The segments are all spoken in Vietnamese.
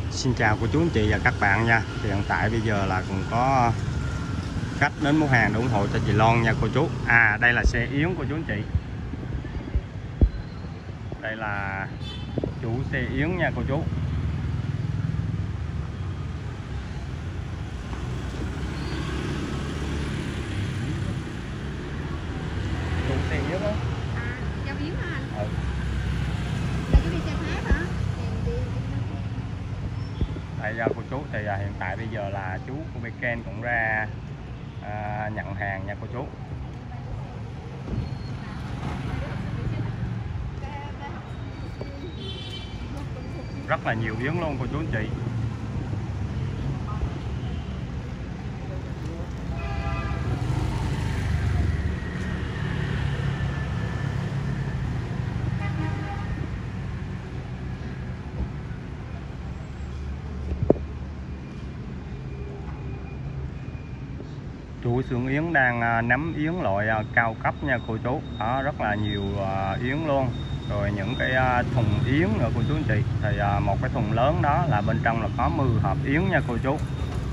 Xin chào cô chú anh chị và các bạn nha. Thì hiện tại bây giờ là cũng có khách đến mua hàng để ủng hộ cho chị Loan nha cô chú. Đây là xe Yến cô chú anh chị. Đây là chủ xe Yến nha cô chú. Chủ xe Yến đó. Giao Yến hả anh? Ừ. Là chú đi xe khác hả? Đây cô chú thì hiện tại bây giờ là chú của Beken cũng ra nhận hàng nha cô chú. Rất là nhiều Yến luôn cô chú anh chị. Chủ xưởng Yến đang nắm Yến loại cao cấp nha cô chú. Đó, rất là nhiều Yến luôn. Rồi những cái thùng Yến nữa cô chú anh chị. Thì một cái thùng lớn đó là bên trong là có 10 hộp Yến nha cô chú.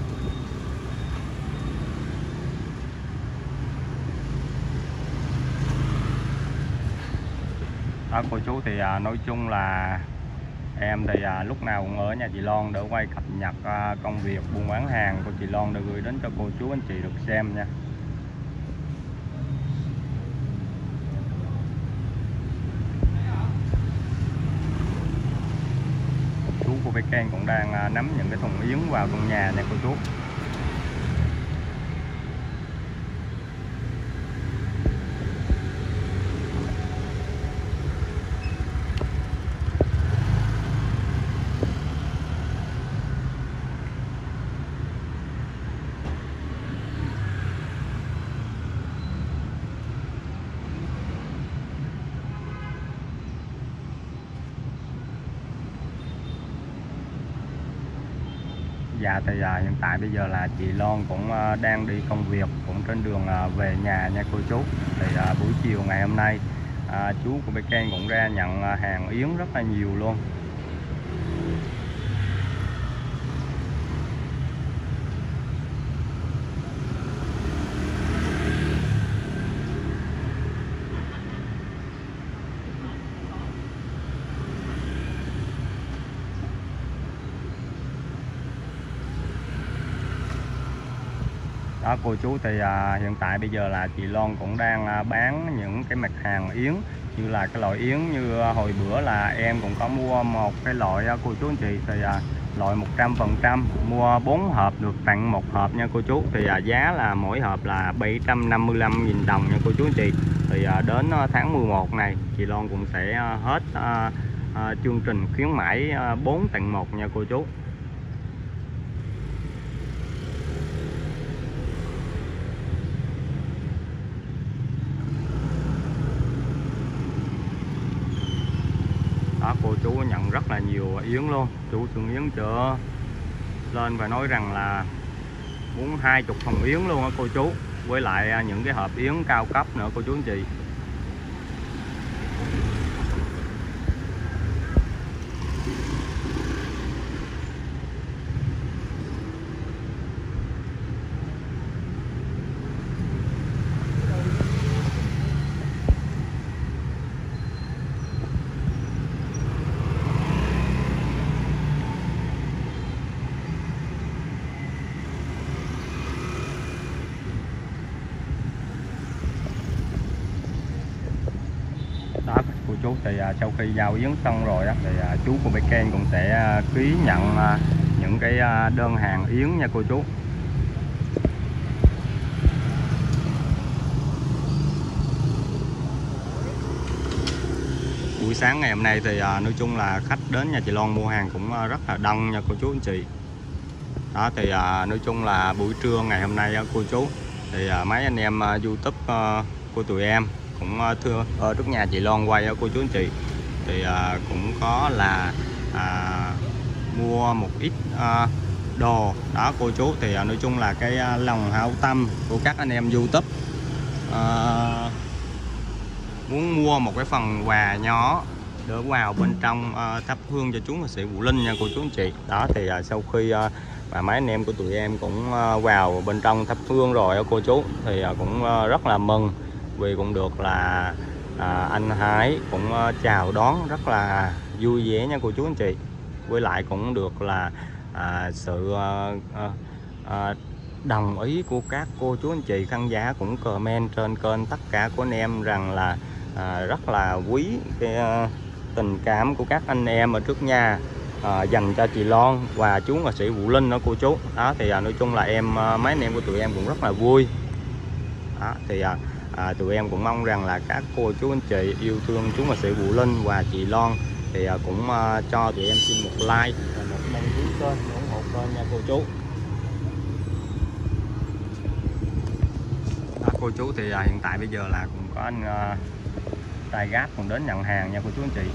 Đó cô chú thì nói chung là em thì lúc nào cũng ở nhà chị Loan để quay cập nhật công việc buôn bán hàng của chị Loan để gửi đến cho cô chú anh chị được xem nha. Chú của Beken cũng đang nắm những cái thùng Yến vào trong nhà nha cô chú. Dạ thì hiện tại bây giờ là chị Loan cũng đang đi công việc, cũng trên đường về nhà nha cô chú. Thì buổi chiều ngày hôm nay chú của Beken cũng ra nhận hàng Yến rất là nhiều luôn. Đó cô chú thì hiện tại bây giờ là chị Loan cũng đang bán những cái mặt hàng Yến, như là cái loại Yến như hồi bữa là em cũng có mua một cái loại cô chú anh chị. Thì loại 100% mua 4 hộp được tặng một hộp nha cô chú. Thì giá là mỗi hộp là 755.000 đồng nha cô chú anh chị. Thì đến tháng 11 này chị Loan cũng sẽ hết chương trình khuyến mãi 4 tặng 1 nha cô chú. Đó cô chú nhận rất là nhiều Yến luôn. Chủ xưởng Yến chợ lên và nói rằng là muốn 20 thùng Yến luôn á cô chú, với lại những cái hộp Yến cao cấp nữa cô chú anh chị. Đó cô chú thì sau khi giao Yến xong rồi đó, thì chú của Beken cũng sẽ ký nhận những cái đơn hàng Yến nha cô chú. Buổi sáng ngày hôm nay thì nói chung là khách đến nhà chị Loan mua hàng cũng rất là đông nha cô chú anh chị. Đó thì nói chung là buổi trưa ngày hôm nay cô chú thì mấy anh em YouTube của tụi em cũng thưa ở trước nhà chị Loan quay cô chú anh chị, thì cũng có là mua một ít đồ đó cô chú. Thì nói chung là cái lòng hảo tâm của các anh em YouTube muốn mua một cái phần quà nhỏ được vào bên trong thắp hương cho chú nghệ sĩ Vũ Linh nha cô chú anh chị. Đó thì sau khi và mấy anh em của tụi em cũng vào bên trong thắp hương rồi cô chú, thì cũng rất là mừng vì cũng được là anh Hải cũng chào đón rất là vui vẻ nha cô chú anh chị. Với lại cũng được là sự đồng ý của các cô chú anh chị khán giả cũng comment trên kênh tất cả của anh em rằng là rất là quý cái tình cảm của các anh em ở trước nhà dành cho chị Loan và chú nghệ sĩ Vũ Linh đó cô chú. Đó thì nói chung là mấy anh em của tụi em cũng rất là vui. Đó thì tụi em cũng mong rằng là các cô chú anh chị yêu thương chú nghệ sĩ Vũ Linh và chị Loan thì cũng cho tụi em xin một like và một đăng ký kênh ủng hộ kênh nha cô chú. Đó, cô chú thì hiện tại bây giờ là cũng có anh tay gáp còn đến nhận hàng nha cô chú anh chị.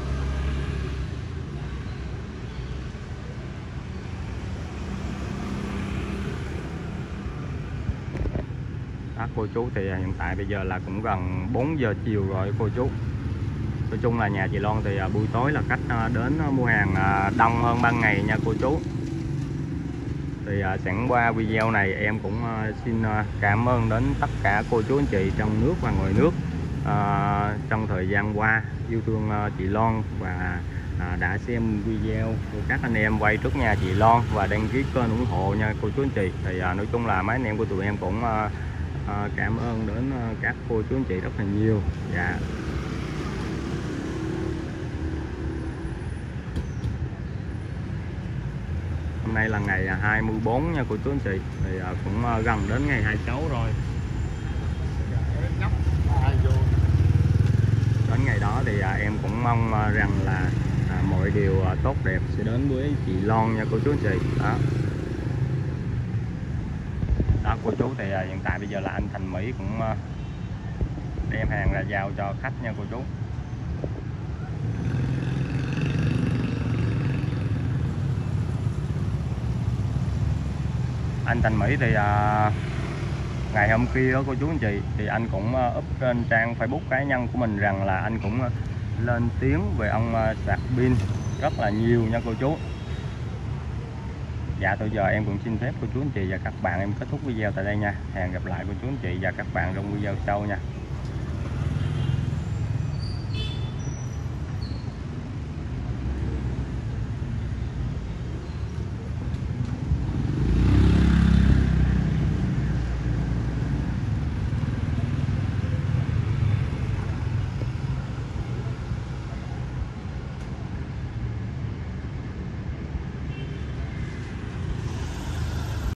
Đó, cô chú thì hiện tại bây giờ là cũng gần 4 giờ chiều rồi cô chú. Nói chung là nhà chị Loan thì buổi tối là khách đến mua hàng đông hơn ban ngày nha cô chú. Thì sẵn qua video này em cũng xin cảm ơn đến tất cả cô chú anh chị trong nước và ngoài nước trong thời gian qua yêu thương chị Loan và đã xem video của các anh em quay trước nhà chị Loan và đăng ký kênh ủng hộ nha cô chú anh chị. Thì nói chung là mấy anh em của tụi em cũng cảm ơn đến các cô chú anh chị rất là nhiều. Dạ. Hôm nay là ngày 24 nha cô chú anh chị, thì cũng gần đến ngày 26 rồi. Đến ngày đó thì em cũng mong rằng là mọi điều tốt đẹp sẽ đến với chị Loan nha cô chú anh chị. Đó. Đó cô chú thì hiện tại bây giờ là anh Thành Mỹ cũng đem hàng ra giao cho khách nha cô chú. Anh Thành Mỹ thì ngày hôm kia đó cô chú anh chị thì anh cũng up trên trang Facebook cá nhân của mình rằng là anh cũng lên tiếng về ông sạc pin rất là nhiều nha cô chú. Dạ thôi giờ em cũng xin phép cô chú anh chị và các bạn em kết thúc video tại đây nha. Hẹn gặp lại cô chú anh chị và các bạn trong video sau nha.